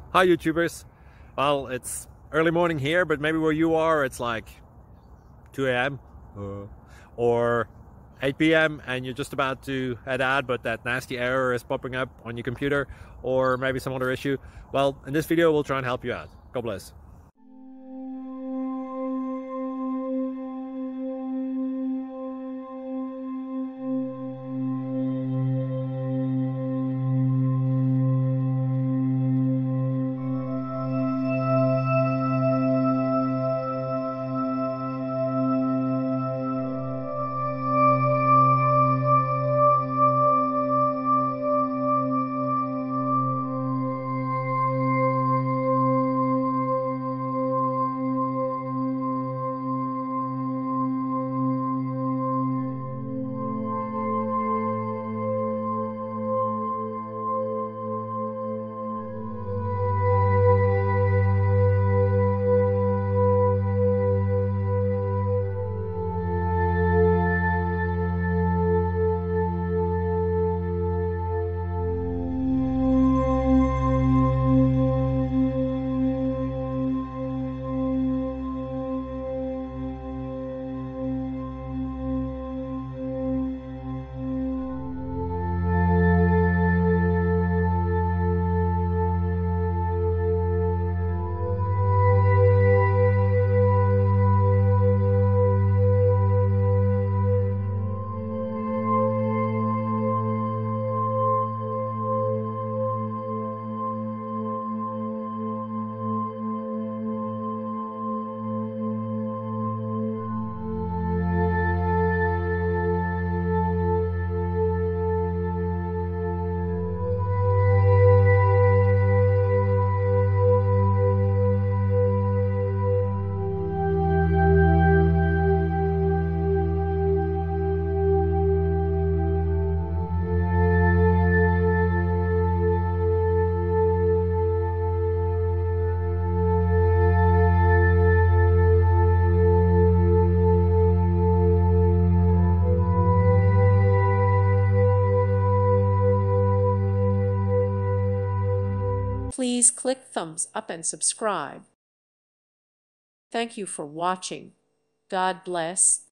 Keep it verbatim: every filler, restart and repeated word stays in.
Hi YouTubers. Well, it's early morning here, but maybe where you are it's like two A M uh, or eight P M and you're just about to head out, but that nasty error is popping up on your computer, or maybe some other issue. Well, in this video we'll try and help you out. God bless. Please click thumbs up and subscribe. Thank you for watching. God bless.